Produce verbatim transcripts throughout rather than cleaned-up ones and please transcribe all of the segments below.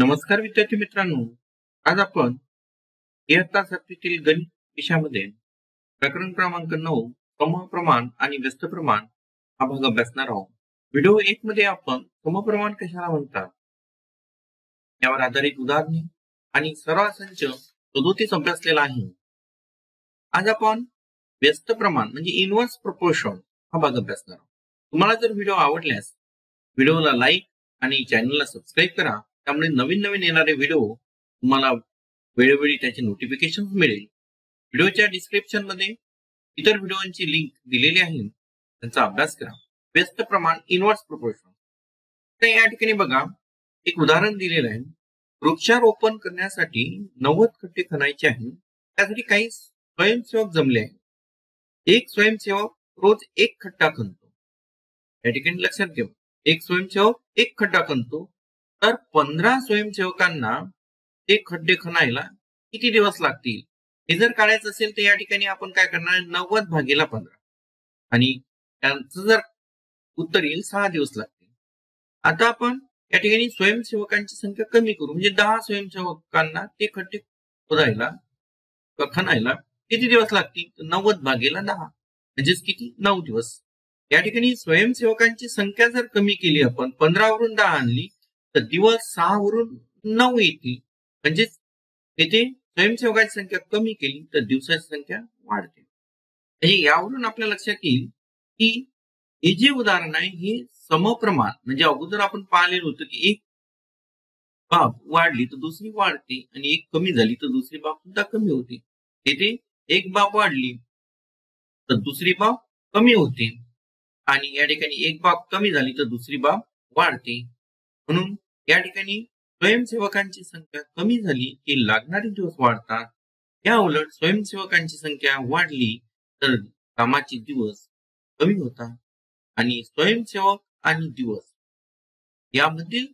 नमस्कार विद्यार्थी मित्रांनो, आज आपण इयत्ता सातवीतील गणित विषयामध्ये प्रकरण क्रमांक नऊ समप्रमाण आणि व्यस्त प्रमाण हा भाग अभ्यासणार आहोत. व्हिडिओ एक मध्ये आपण समप्रमाण कशाला म्हणतात यावर आधारित उदाहरणे आणि सरळ संच सदोतीस अभ्यासलेला आहे. आज आपण व्यस्त प्रमाण म्हणजे इनव्हर्स प्रोपोर्शन हा भाग अभ्यासणार आहोत. तुम्हाला जर व्हिडिओ आवडल्यास व्हिडिओला लाईक आणि चॅनलला सबस्क्राईब करा. त्यामुळे नवीन नवीन येणारे व्हिडिओ तुम्हाला वेळोवेळी त्याचे नोटिफिकेशन मिळेल. व्हिडिओच्या डिस्क्रिप्शन मध्ये इतर व्हिडिओंची लिंक दिलेली आहे, त्यांचा अभ्यास करा. व्यस्त प्रमाण इनव्हर्स प्रोपोर्शन. तर या ठिकाणी बघा, एक उदाहरण दिलेलं आहे. वृक्षारोपण करण्यासाठी नव्वद खड्डे खणायचे आहे. त्यासाठी काही स्वयंसेवक जमले आहेत. एक स्वयंसेवक रोज एक खड्डा खणतो. या ठिकाणी लक्षात ठेवा, एक स्वयंसेवक एक खड्डा खणतो. तर पंधरा स्वयंसेवकांना ते खड्डे खणायला किती दिवस लागतील हे जर काढायचं असेल तर या ठिकाणी आपण काय करणार, नव्वद भागीला पंधरा आणि त्यांचं जर उत्तर येईल सहा दिवस लागतील. आता आपण या ठिकाणी स्वयंसेवकांची संख्या कमी करू, म्हणजे दहा स्वयंसेवकांना ते खड्डे खोदायला खणायला किती दिवस लागतील, नव्वद भागीला दहा म्हणजेच किती, नऊ दिवस. या ठिकाणी स्वयंसेवकांची संख्या जर कमी केली, आपण पंधरा वरून दहा आणली तर दिवस सहा वरून नऊ येतील. म्हणजेच येथे स्वयंसेवकाची संख्या कमी केली तर दिवसाची संख्या वाढते. म्हणजे यावरून आपल्या लक्षात येईल की हे जे उदाहरण आहे हे समप्रमाण, म्हणजे अगोदर आपण पाहिलेलं होतं की एक बाब वाढली तर दुसरी वाढते आणि एक कमी झाली तर दुसरी बाब सुद्धा कमी होते. येथे एक बाब वाढली तर दुसरी बाब कमी होते आणि या ठिकाणी एक बाब कमी झाली तर दुसरी बाब वाढते. म्हणून या ठिकाणी स्वयंसेवकांची संख्या कमी झाली की लागणारे दिवस वाढतात. या उलट स्वयंसेवकांची संख्या वाढली तर कामाचे दिवस कमी होतात. आणि स्वयंसेवक आणि दिवस यामधील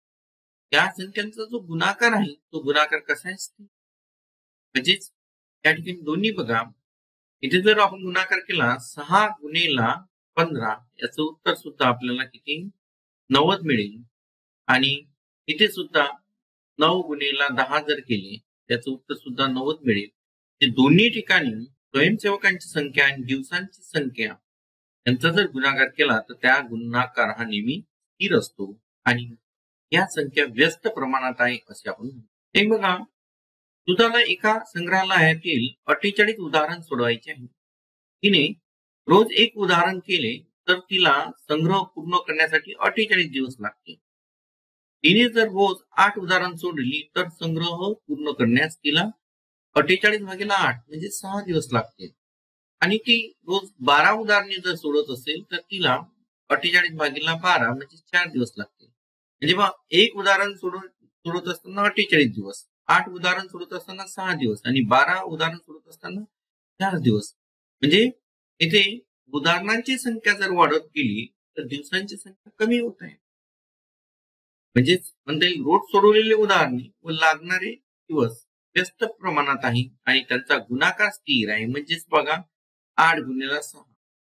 या संख्यांचा जो गुणाकार आहे तो गुणाकार कसा असतो, म्हणजेच या ठिकाणी दोन्ही बघा, इथे जर आपण गुणाकार केला सहा गुणेला पंधरा याचं उत्तर सुद्धा आपल्याला किती, नव्वद मिळेल. आणि इथे सुद्धा नऊ गुणेला दहा जर केले त्याचं उत्तर सुद्धा नव्वद मिळेल. ते दोन्ही ठिकाणी स्वयंसेवकांची संख्या आणि दिवसांची संख्या यांचा जर गुणाकार केला तर त्या गुणाकार हा नेहमी स्थिर असतो आणि या संख्या व्यस्त प्रमाणात आहे असे आपण म्हणतो. ते बघा, सुद्धा एका संग्रहालयातील अठ्ठेचाळीस उदाहरण सोडवायचे आहे. तिने रोज एक उदाहरण केले तर तिला संग्रह पूर्ण करण्यासाठी अठ्ठेचाळीस दिवस लागतील. तिने जर रोज आठ उदाहरण सोडली तर संग्रह पूर्ण करण्यास तिला अठ्ठेचाळीस भागीला आठ म्हणजे सहा दिवस लागतील. आणि ती रोज बारा उदाहरणे जर सोडत असेल तर तिला अठ्ठेचाळीस भागीला बारा म्हणजे चार दिवस लागतील. म्हणजे बघा, एक उदाहरण सोडून सोडत असताना अठ्ठेचाळीस दिवस, आठ उदाहरण सोडत असताना सहा दिवस आणि बारा उदाहरण सोडत असताना चार दिवस. म्हणजे इथे उदाहरणांची संख्या जर वाढत गेली तर दिवसांची संख्या कमी होत आहे. म्हणजेच म्हणता येईल रोज सोडवलेले उदाहरणे व लागणारे दिवस व्यस्त प्रमाणात आहे आणि त्यांचा गुणाकार स्थिर आहे. म्हणजेच बघा, आठ गुणेला सहा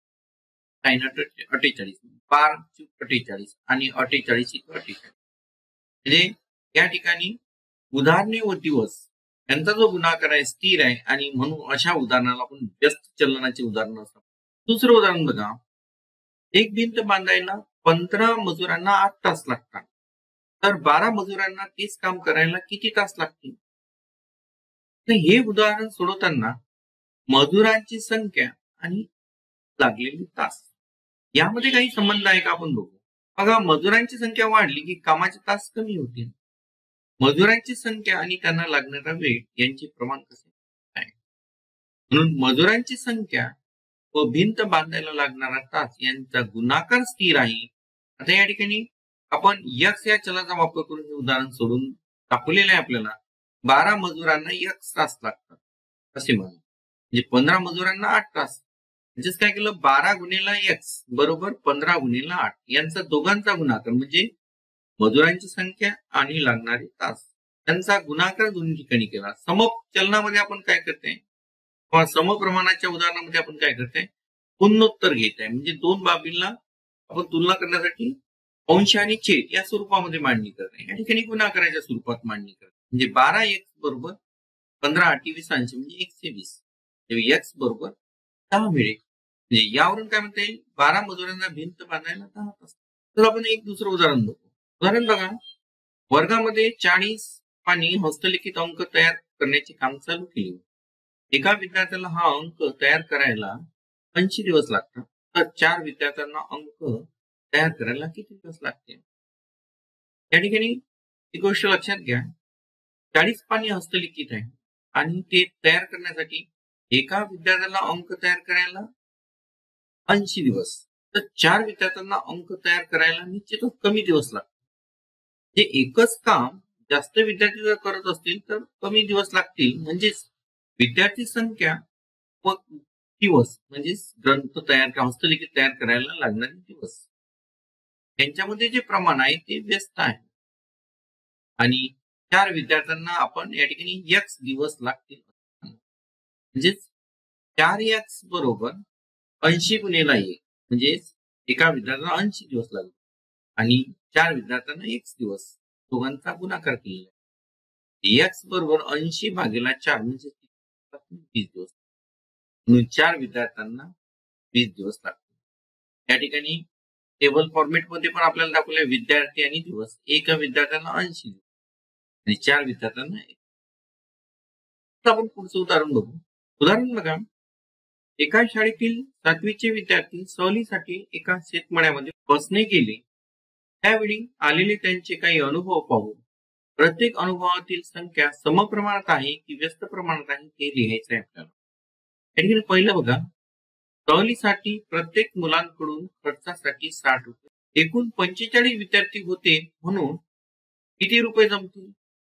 अठ्ठेचाळीस, बारा अठ्ठेचाळीस आणि अठ्ठेचाळीस अठ्ठेचाळीस. म्हणजे या ठिकाणी उदाहरणे व दिवस यांचा जो गुणाकार आहे स्थिर आहे आणि म्हणून अशा उदाहरणाला आपण व्यस्त चलनाचे उदाहरण असतात. दुसरं उदाहरण बघा, एक भिंत बांधायला पंधरा मजुरांना आठ तास लागतात तर बारा मजुरांना तेच काम करायला किती तास लागतील. हे उदाहरण सोडवताना मजुरांची संख्या आणि लागलेले तास यामध्ये काही संबंध आहे का आपण बघू. बघा, मजुरांची संख्या वाढली की कामाचे तास कमी होतील. मजुरांची संख्या आणि त्यांना लागणारा वेळ यांचे प्रमाण कसे आहे. म्हणून मजुरांची संख्या व भिंत बांधायला लागणारा तास यांचा गुणाकार स्थिर आहे. आता या ठिकाणी आपण यक्स या चलाचा वापर करून हे उदाहरण सोडून दाखवलेलं आहे. आपल्याला बारा मजुरांना यक्स तास लागतात असे म्हणू. म्हणजे पंधरा मजुरांना आठ तास, म्हणजेच काय केलं, बारा गुणेला एक्स बरोबर पंधरा गुणेला आठ यांचा दोघांचा गुणाकार म्हणजे मजुरांची संख्या आणि लागणारे तास यांचा गुणाकार दोन्ही ठिकाणी केला. समचलनामध्ये आपण काय करते किंवा समप्रमाणाच्या उदाहरणामध्ये आपण काय करते, पुनोत्तर घेत आहे. म्हणजे दोन बाबींना आपण तुलना करण्यासाठी अंश आणि छेद या स्वरूपामध्ये मांडणी करणे. या ठिकाणी गुणाकाराच्या स्वरूपात मांडणी करणे. म्हणजे बारा एक्स बरोबर पंधरा अठ्ठावीस अंश म्हणजे एकशे वीस. एक्स बरोबर दहा मिळेल. म्हणजे यावरून काय म्हणता येईल, बारा मजुरांना भिंत बांधायला दहा तास. तर आपण एक दुसरं उदाहरण बघू. उदाहरण बघा, वर्गामध्ये चाळीस पानी हस्तलिखित अंक तयार करण्याचे काम चालू केले. एका विद्यार्थ्याला हा अंक तयार करायला ऐंशी दिवस लागतात. तर चार विद्यार्थ्यांना अंक तयार करायला किती दिवस लागतील? या ठिकाणी एक गोष्ट लक्षात घ्या, चाळीस पानी हस्तलिखित आहे आणि ते तयार करण्यासाठी एका विद्यार्थ्याला अंक तयार करायला ऐंशी दिवस. तर चार विद्यार्थ्यांना अंक तयार करायला निश्चितच कमी दिवस लागतात. हे एकच काम जास्त विद्यार्थी जर करत असतील तर कमी दिवस लागतील. म्हणजेच विद्यार्थी संख्या व दिवस म्हणजेच ग्रंथ तयार किंवा हस्तलिखित तयार करायला लागणारे दिवस यांच्यामध्ये जे प्रमाण आहे ते व्यस्त आहे. आणि चार विद्यार्थ्यांना आपण या ठिकाणी एक्स दिवस लागतील. म्हणजेच चार एक्स बरोबर ऐंशी गुणिले एक म्हणजेच एका विद्यार्थ्याला ऐंशी दिवस लागले आणि चार विद्यार्थ्यांना एक्स दिवस दोघांचा गुणाकार केलेला आहे. एक्स बरोबर ऐंशी भागीला चार म्हणजे वीस दिवस म्हणून चार विद्यार्थ्यांना वीस दिवस लागतील. या ठिकाणी टेबल फॉर्मेट मध्ये पण आपल्याला दाखवले विद्यार्थी आणि दिवस. एका विद्यार्थ्यांना ऐंशी दिवस आणि चार विद्यार्थ्यांना एक. आपण पुढचं उदाहरण बघू. उदाहरण बघा, एका शाळेतील सातवीचे विद्यार्थी सहलीसाठी एका शेतमळ्यामध्ये बसने गेले. त्यावेळी आलेले त्यांचे काही अनुभव पाहू. प्रत्येक अनुभवातील संख्या समप्रमाणात आहे की व्यस्त प्रमाणात आहे हे लिहायचं आहे आपल्याला. या ठिकाणी पहिलं बघा, सहलीसाठी प्रत्येक मुलांकडून खर्चासाठी साठ रुपये. एकूण पंचेचाळीस विद्यार्थी होते म्हणून किती रुपये जमतील?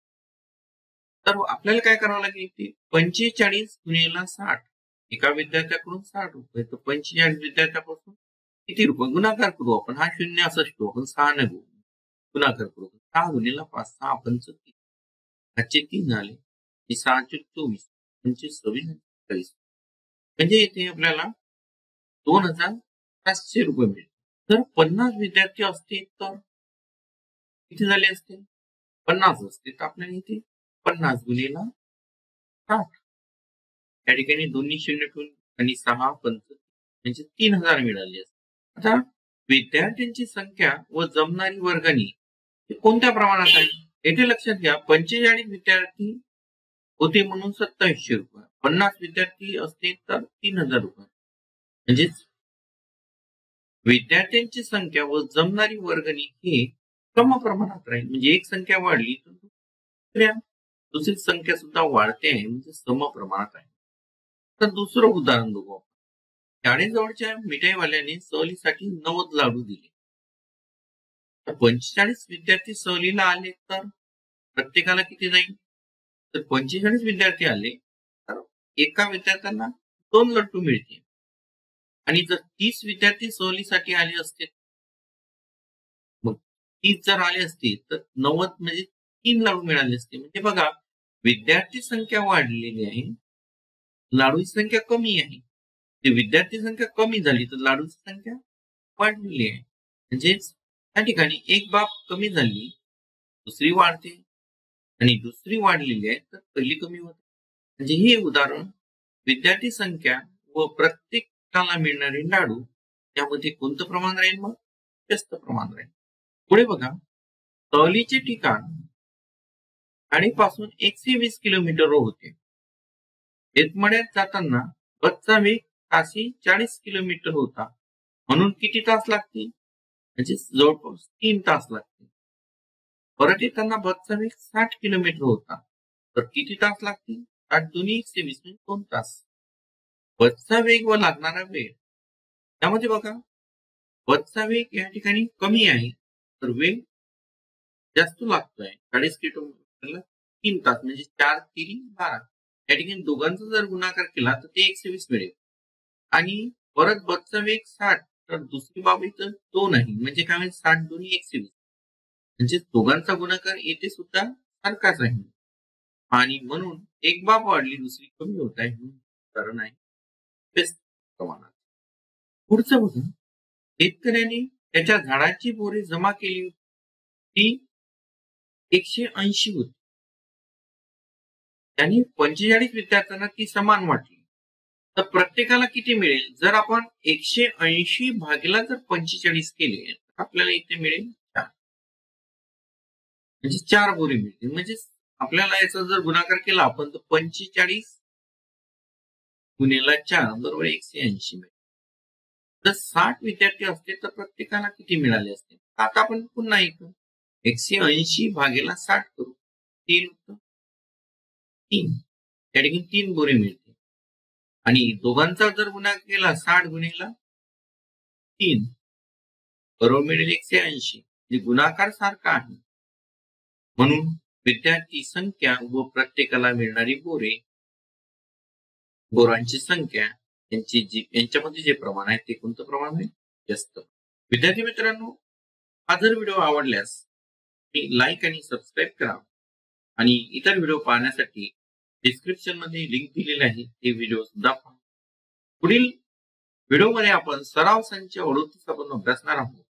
तर आपल्याला काय करावं लागेल, ते पंचेचाळीस गुणिले साठ. एका विद्यार्थ्याकडून साठ रुपये तर पंचेचाळीस विद्यार्थ्यापासून किती रुपये गुणाकार करू आपण. हा शून्य असतो आपण सहा न घेऊ गुणाकार करू. सहा गुणिले पाच, सहा पंच तीस, पाचशे तीन झाले, सहाशे चोवीस, पंचवीस सव्वीस चाळीस म्हणजे इथे आपल्याला दोन हजार पाचशे रुपये मिळेल. जर पन्नास विद्यार्थी असते तर किती झाले असते? पन्नास असते तर आपल्याला इथे पन्नास गुणिले साठ या ठिकाणी दोन्ही शून्य ठेवून आणि सहा पंच म्हणजे तीन हजार मिळाली असते. आता विद्यार्थ्यांची संख्या व जमणारी वर्गणी कोणत्या प्रमाणात आहे? येथे लक्षात घ्या, पंचेचाळीस विद्यार्थी होते म्हणून सत्तावीसशे रुपये. पन्नास विद्यार्थी असते तर तीन हजार रुपये. म्हणजेच विद्यार्थ्यांची संख्या व जमणारी वर्गणी हे समप्रमाणात राहील. म्हणजे एक संख्या वाढली तर दुसऱ्या दुसरी संख्या सुद्धा वाढते आहे म्हणजे समप्रमाणात आहे. तर दुसरं उदाहरण बघू. शाळेजवळच्या मिठाईवाल्याने सहलीसाठी नव्वद लाडू दिले. पंचेचाळीस विद्यार्थी सहलीला आले तर प्रत्येकाला किती जाईल? तर पंचेचाळीस विद्यार्थी आले तर एका विद्यार्थ्यांना दोन लड्डू मिळतील. आणि जर तीस विद्यार्थी सहलीसाठी आले असते, मग तीस जर आले असते तर नव्वद म्हणजे तीन लाडू मिळाले असते. म्हणजे बघा, विद्यार्थी संख्या वाढलेली आहे, लाडूची संख्या कमी आहे. ते विद्यार्थी संख्या कमी झाली तर लाडूची संख्या वाढलेली आहे. म्हणजेच त्या ठिकाणी एक बाब कमी झाली, दुसरी वाढते आणि दुसरी वाढलेली आहे तर पहिली कमी होते. म्हणजे हे उदाहरण विद्यार्थी संख्या व प्रत्येकाला मिळणारे लाडू यामध्ये कोणतं प्रमाण राहील? मग व्यस्त प्रमाण राहील. पुढे बघा, सहलीचे ठिकाण शाळेपासून एकशे वीस किलोमीटर होते. शेतमळ्यात जाताना बसचा वेग ताशी चाळीस किलोमीटर होता म्हणून किती तास लागतील? म्हणजे जवळपास तीन तास लागतील. परत येताना बसचा वेग साठ किलोमीटर होता तर किती तास लागतील? साठ दोन्ही एकशे वीस म्हणजे दोन तास. बसचा वेग व लागणारा वेळ त्यामध्ये बघा, बसचा वेग या ठिकाणी कमी आहे तर वेग जास्त लागतोय. चाळीस किलोमीटरला तीन तास म्हणजे चार तीन बारा. या ठिकाणी दोघांचा जर गुणाकार केला तर ते एकशे वीस मिळेल. आणि परत बसचा वेग साठ तर दुसरी बाब इथं दोन आहे म्हणजे काय म्हणजे साठ दोन्ही एकशे वीस म्हणजे दोघांचा गुणाकार येथे सुद्धा सारखाच आहे. आणि म्हणून एक बाब वाढली दुसरी कमी होत आहे कारण आहे व्यस्त प्रमाणात. पुढचं बघा, शेतकऱ्याने त्याच्या झाडाची बोरे जमा केली होती ती एकशे ऐंशी होती. त्यांनी पंचेचाळीस विद्यार्थ्यांना ती समान वाटली. तर प्रत्येकाला किती मिळेल? जर आपण एकशे ऐंशी भागीला जर पंचेचाळीस केले तर आपल्याला इथे मिळेल चार. म्हणजे चार बोरे मिळतील. म्हणजे आपल्याला याचा जर गुणाकार केला आपण तर पंचेचाळीस गुणिले चार बरोबर एकशे ऐंशी मिळेल. जर साठ विद्यार्थी असते तर प्रत्येकाला किती मिळाले असते? आता आपण पुन्हा एक एकशे ऐंशी भागीला साठ करू. तीन तीन त्या ठिकाणी तीन बोरे मिळतील. आणि दोघांचा जर गुणाकार केला साठ गुणिले तीन बरोबर मिळेल एकशे ऐंशी. म्हणजे गुणाकार सारखा आहे. म्हणून विद्यार्थी संख्या व प्रत्येकाला मिळणारी बोरे बोरांची संख्या यांची जी यांच्यामध्ये जे प्रमाण आहे ते कोणतं प्रमाण आहे? जास्त. विद्यार्थी मित्रांनो, हा जर व्हिडिओ आवडल्यास लाईक आणि सबस्क्राईब करा आणि इतर व्हिडिओ पाहण्यासाठी डिस्क्रिप्शन मध्ये लिंक दिलेली आहे ते व्हिडिओ सुद्धा पहा. पुढील व्हिडिओमध्ये आपण सराव संच अडोतीस आपण अभ्यासणार आहोत.